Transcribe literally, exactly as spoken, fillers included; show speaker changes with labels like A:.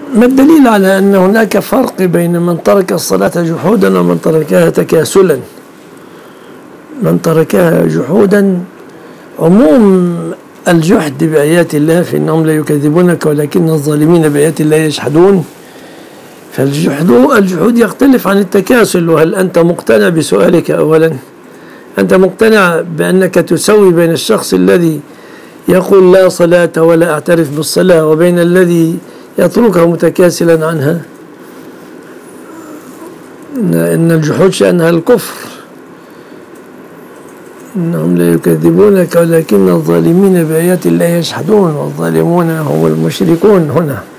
A: ما الدليل على أن هناك فرق بين من ترك الصلاة جحودا ومن تركها تكاسلا؟ من تركها جحودا عموم الجحد بآيات الله في أنهم لا يكذبونك ولكن الظالمين بآيات الله يجحدون. فالجحد الجحود يختلف عن التكاسل. وهل أنت مقتنع بسؤالك أولا؟ أنت مقتنع بأنك تسوي بين الشخص الذي يقول لا صلاة ولا أعترف بالصلاة وبين الذي يتركها متكاسلا عنها؟ إن الجحود شأنها الكفر، إنهم لا يكذبونك ولكن الظالمين بآيات الله يجحدون، والظالمون هم المشركون هنا.